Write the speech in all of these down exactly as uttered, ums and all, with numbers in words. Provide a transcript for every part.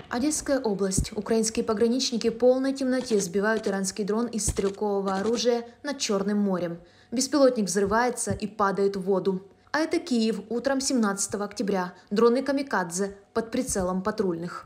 Одесская область. Украинские пограничники в полной темноте сбивают иранский дрон из стрелкового оружия над Черным морем. Беспилотник взрывается и падает в воду. А это Киев утром семнадцатого октября. Дроны «Камикадзе» под прицелом патрульных.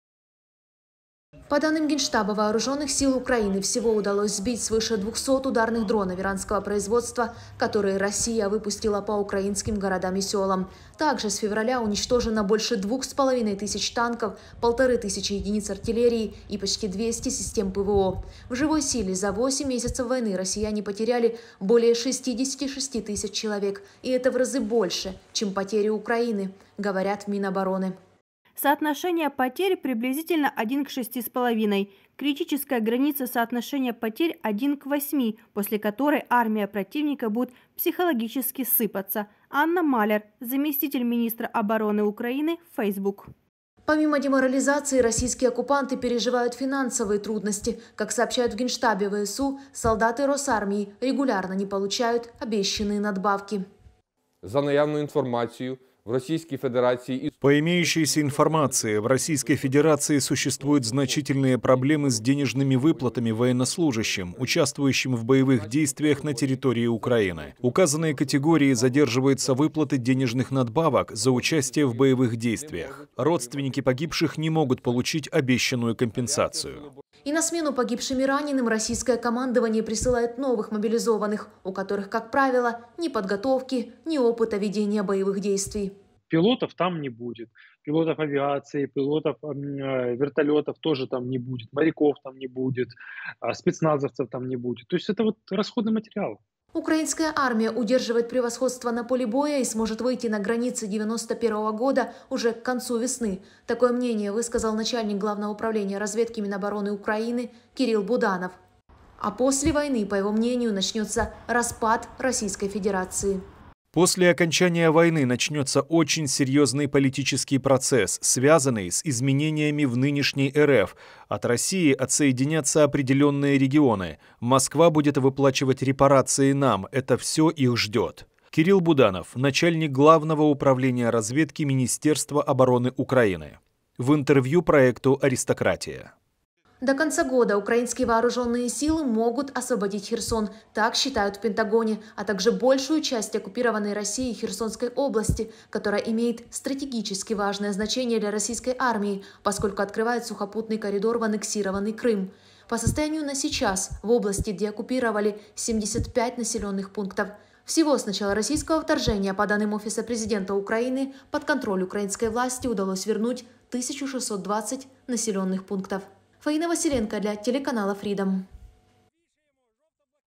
По данным Генштаба Вооруженных сил Украины, всего удалось сбить свыше двухсот ударных дронов иранского производства, которые Россия выпустила по украинским городам и селам. Также с февраля уничтожено больше двух с половиной тысяч танков, полторы тысячи единиц артиллерии и почти двести систем ПВО. В живой силе за восемь месяцев войны россияне потеряли более шестидесяти шести тысяч человек. И это в разы больше, чем потери Украины, говорят в Минобороны. Соотношение потерь приблизительно один к шести с половиной. Критическая граница соотношения потерь один к восьми, после которой армия противника будет психологически сыпаться. Анна Малер, заместитель министра обороны Украины, Facebook. Помимо деморализации, российские оккупанты переживают финансовые трудности. Как сообщают в Генштабе ВСУ, солдаты Росармии регулярно не получают обещанные надбавки. За наявную информацию в Российской Федерации... По имеющейся информации, в Российской Федерации существуют значительные проблемы с денежными выплатами военнослужащим, участвующим в боевых действиях на территории Украины. Указанные категории задерживаются выплаты денежных надбавок за участие в боевых действиях. Родственники погибших не могут получить обещанную компенсацию. И на смену погибшим и раненым российское командование присылает новых мобилизованных, у которых, как правило, ни подготовки, ни опыта ведения боевых действий. Пилотов там не будет, пилотов авиации, пилотов э, вертолетов тоже там не будет, моряков там не будет, э, спецназовцев там не будет. То есть это вот расходный материал. Украинская армия удерживает превосходство на поле боя и сможет выйти на границы девяносто первого года уже к концу весны. Такое мнение высказал начальник Главного управления разведки Минобороны Украины Кирилл Буданов. А после войны, по его мнению, начнется распад Российской Федерации. После окончания войны начнется очень серьезный политический процесс, связанный с изменениями в нынешней РФ. От России отсоединятся определенные регионы. Москва будет выплачивать репарации нам. Это все их ждет. Кирилл Буданов, начальник Главного управления разведки Министерства обороны Украины. В интервью проекту «Аристократия». До конца года украинские вооруженные силы могут освободить Херсон, так считают в Пентагоне, а также большую часть оккупированной Россией Херсонской области, которая имеет стратегически важное значение для российской армии, поскольку открывает сухопутный коридор в аннексированный Крым. По состоянию на сейчас в области деоккупировали семьдесят пять населенных пунктов. Всего с начала российского вторжения, по данным Офиса президента Украины, под контроль украинской власти удалось вернуть тысячу шестьсот двадцать населенных пунктов. Фаина Василенко для телеканала Freedom.